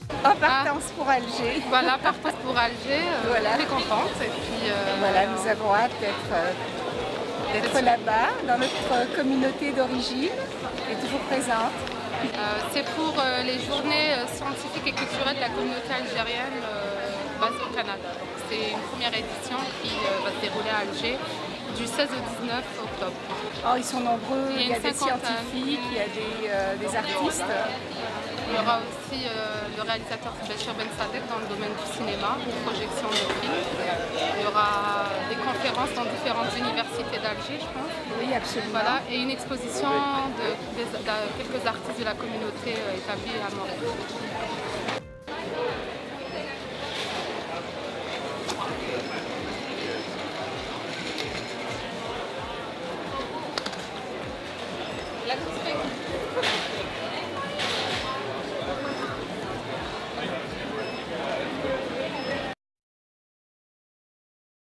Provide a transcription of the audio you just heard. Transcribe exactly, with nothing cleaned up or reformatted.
En partance ah, pour Alger. Voilà, partance pour Alger, euh, voilà. Très contente. Et puis, euh, voilà, nous euh, avons hâte d'être euh, là-bas, dans notre communauté d'origine, qui est toujours présente. Euh, C'est pour euh, les journées scientifiques et culturelles de la communauté algérienne euh, basée au Canada. C'est une première édition qui euh, va se dérouler à Alger du seize au dix-neuf octobre. Oh, ils sont nombreux, il y a, il y a des scientifiques, il y a des, euh, des artistes. Il y aura aussi euh, le réalisateur Bachir Ben Sadek dans le domaine du cinéma, projection de films. Il y aura des conférences dans différentes universités d'Alger, je pense. Oui, absolument. Voilà, et une exposition de, de, de, de quelques artistes de la communauté euh, établie à Montréal.